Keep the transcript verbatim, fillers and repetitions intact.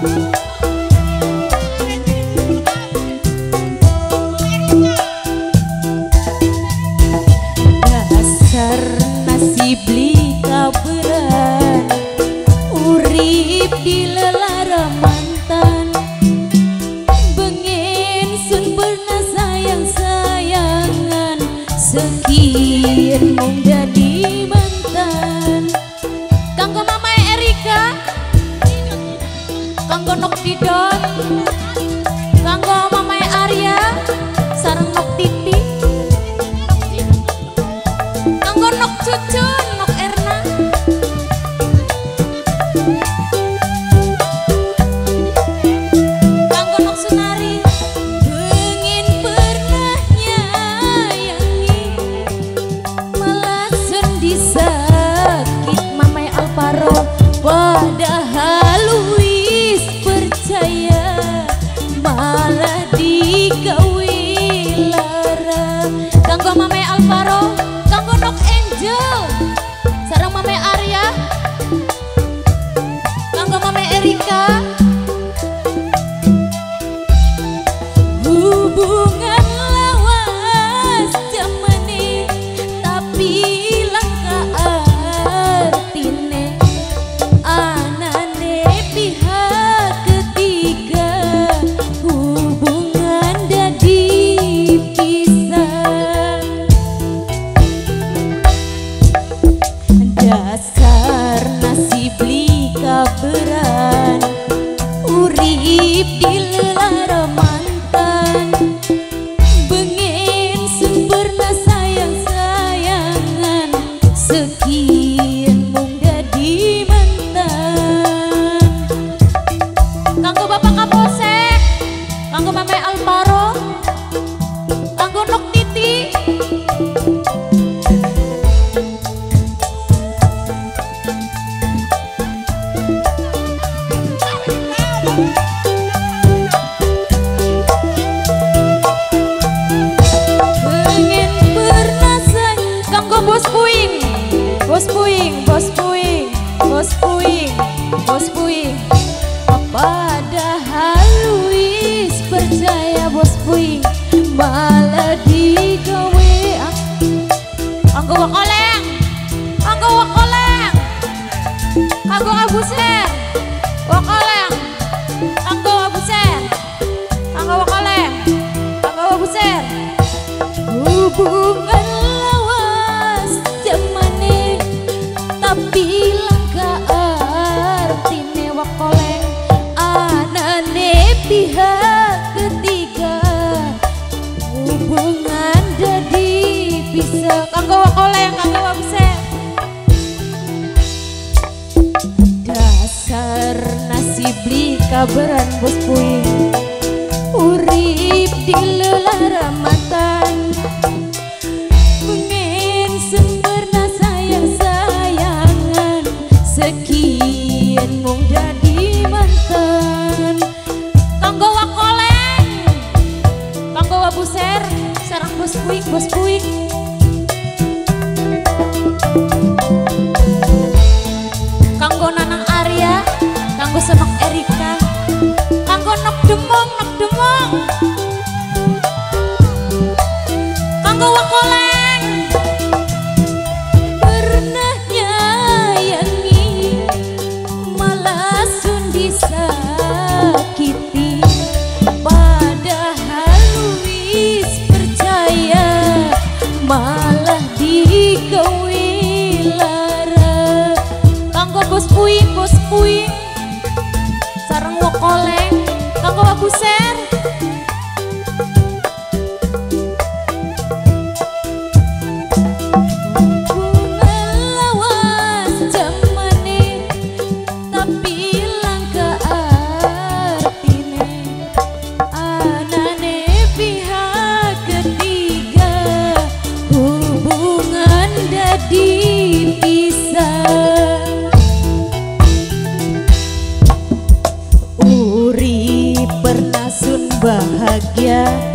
Dasar nasib li kaberan, urip di lelara mantan. Bengen sun pernah sayang-sayangan, sekian mung jadi mantan. Kanggo Mama Erika, kanggo Nok Didot, kanggo Mama Arya, sareng Nok Titi, kanggo Nok Cucun, Nok Erna. Kanggo Nok Sunari, pengen pernah nyayangi, malah sun disakit Mamai Alvaro. Padahal wis percaya, malah digawe lara. Kanggo Mamai Alvaro, kanggo Nok Angel, sareng Mamai Arya, kanggo Mamai Erika. Hubungan lawas jamane, tapi langka artine. Anane pihak ketiga, hubungan jadi pisah. Dasar nasib li kaberan, urip di lelara mantan. Bengen sun pernah sayang-sayangan, sekian mung jadi mantan. Kanggo Bapak Kapolsek, kanggo Mamai Alvaro, kanggo Nok Titi, pengen pernah say, kanggo Bos Puing, Bos Puing, Bos Puing, Bos Puing, Bos Puing. Padahal wis percaya Bos Puing, malah digawe. Kanggo Wakoleng, kanggo Wakoleng, kanggo Abuser, Wakoleng, kanggo Abuser, kanggo Wakoleng, kanggo Abuser. Hubungan lawas jamane, tapi langka artine. Wakoleng anane pihak ketiga, hubungan jadi pisah. Kanggo Wakoleng, kanggo Abuser. Dasar nasib li kaberan Bos Puing, urip di lelara mantan. Pengen sempurna sayang-sayangan, sekian mung jadi mantan. Kanggo Wakoleng, kanggo Abuser, sareng Bos Puing, Bos Puing. Kanggo Nanang Arya, kanggo Senok Erika, kanggo Nok Demong, Nok Demong, kanggo Wakoleng. Pernah nyayangi, malah sun disakiti. Padahal wis percaya, malah digawe lara. Kanggo Bos Puing, Bos Puing, sareng Wakoleng, kanggo Abuser. Hubungan lawas jamane, tapi langka artine. Anane pihak ketiga, hubungan jadi pisah. Urip pernah sun bahagia,